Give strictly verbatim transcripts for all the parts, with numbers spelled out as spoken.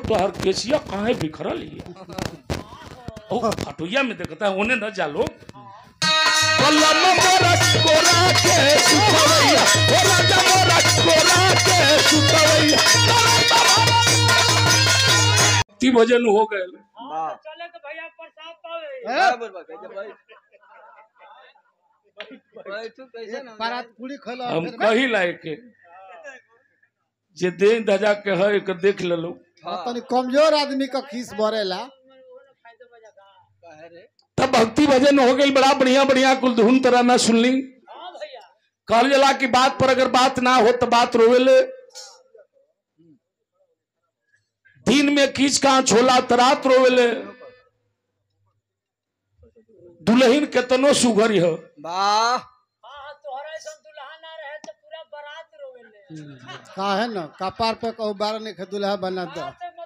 तो हर केसिया कहाँ बिखरल है। ओ फटुइया में देखता है उन्हें न जालो भजन हो गए। हम कही लायक जे दे धजा के है एक देख लो। तनी कमजोर आदमी का खीस भरेला। तब भक्ति भजन हो गई बड़ा बढ़िया बढ़िया कुल धुन तरह ना सुन ली। कहल जला की बात पर अगर बात ना हो तो बात रोवेले। दिन में कीच कहाँ छोला तरात रोवेले। दुल्हन केतनो सुघरी हो का है ना कपार पे कहू बार नहीं दुल्हा बना दो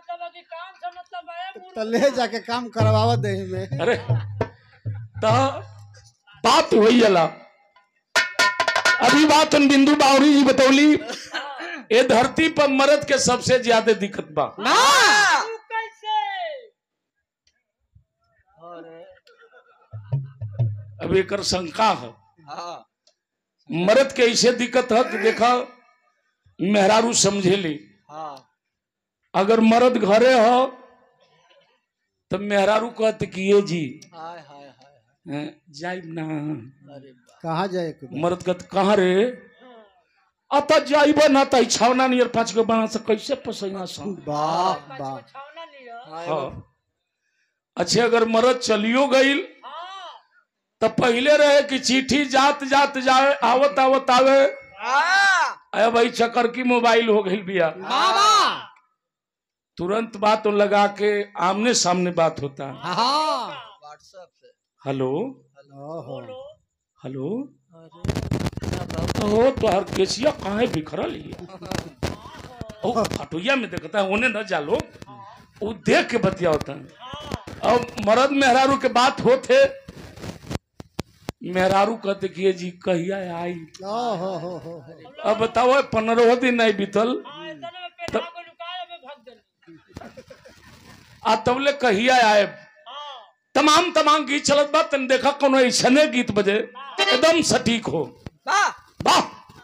तो ले जाके काम करवावा दे में। अरे तो बात वही जला अभी बात उन बिंदु बावरी जी बतौली। ये धरती पर मर्द के सबसे ज्यादा दिक्कत बा अब एक शंका है। मर्द के ऐसे दिक्कत है कि देखा मेहरारू समझे ली। अगर मर्द घरे हो तो मेहरारू कहते कि ये जी जाइब ना कहाँ जाए मर्द कहते कहाँ रे अत जाइब ना तो छावना नियर पांच गो बना से कैसे पसैया वाह वाह। अच्छे अगर मर्द चलियो गई तो पहले रहे कि चिट्ठी जात जात जाए आवत आवत आवे। अरे भाई चक्कर की मोबाइल हो गई भैया तुरंत बात लगा के आमने सामने बात होता है। हेलो हेलो ओ तो हर केसिया कहाँ बिखरल है। ओ फटुइया में देखता है उन्हें न जालो वो देख के बतिया होता है। अब मर्द मेहरारू के बात होते मेहरारू कहते कि जी कहिया आई। अब बताओ पंद्रह दिन नहीं बीतल आ तबले कहिया आए। तमाम तमाम गीत चलत बा तन देखा कोनो ऐसने गीत बजे एकदम सटीक हो वाह वाह।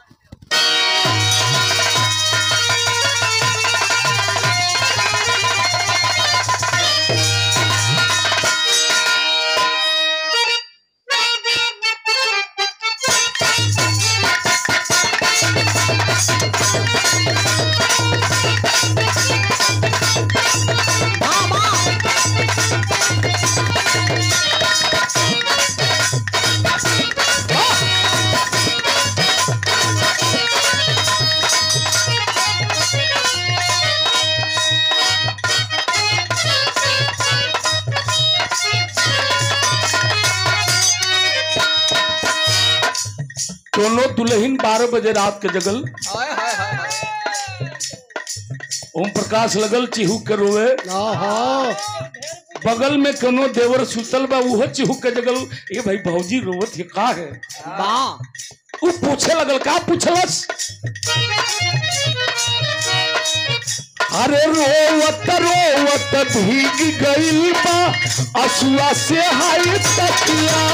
दोनों दुल्हन बारह बजे रात के जगल ओम प्रकाश लगल चिहू के रोवे। बगल में कोनो देवर सुतल बा उहो चिहू के जगल ये भाई भौजी रोवत है का है वो पूछे लगल का पूछलस। अरे रोवत रोवत भीग गइल बा असुआ से हाय तकिया।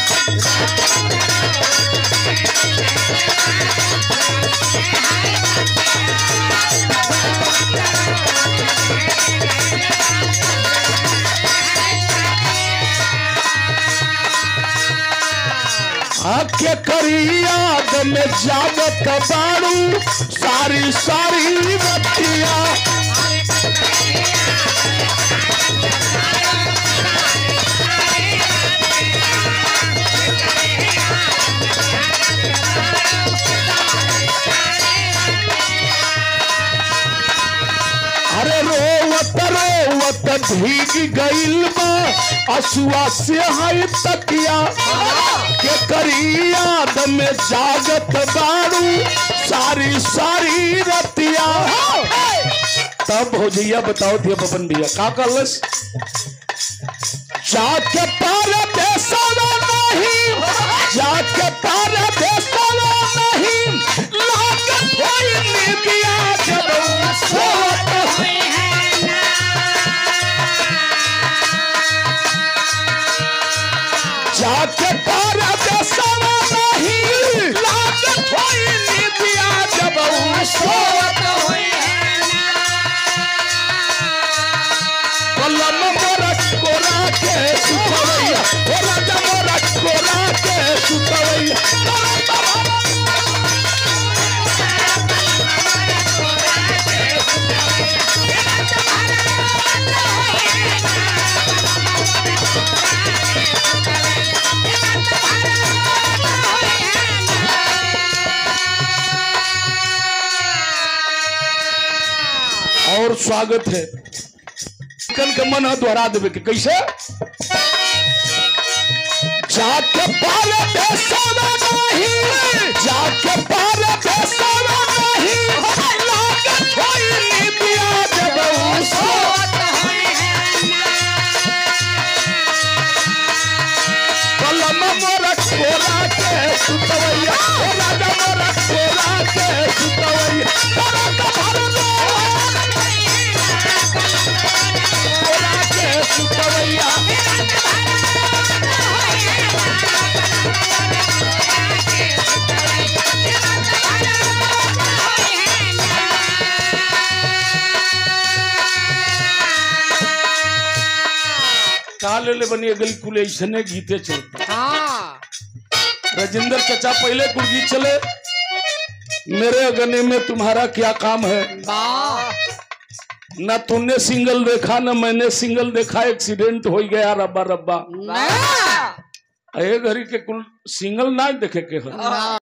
आके करी याद में जावत बाड़ू सारी सारी बतिया। अरे रोवत रोवत भीग गइल बा असुआ से हाय तकिया के करी याद में जागत बाड़ू सारी सारी रतिया। तब भौजैया बताओ थे बबन भैया का कहलस। जाके पार देसवा नहीं जाके पार देसवा नहीं लागत होई निबिया जब सोत हुई है ना स्वागत है। कल के मन दोहरा देवे के कैसे जाके पार बेसवा नहीं जाके पार बेसवा नहीं लागत होई निबिया जब सोत कलम मोरा कोरा के सुतवैया राजा मोरा कोरा के सुतवैया तोरा का भरलो कोरा के सुतवैया काले ले बनी अगली कुले ऐसने गीते चलते। हाँ राजेंद्र चाचा पहले कुल गीत चले मेरे अगने में तुम्हारा क्या काम है ना तुमने सिंगल देखा ना मैंने सिंगल देखा एक्सीडेंट हो गया रब्बा रब्बा ए घड़ी के कुल सिंगल ना देखे के हो।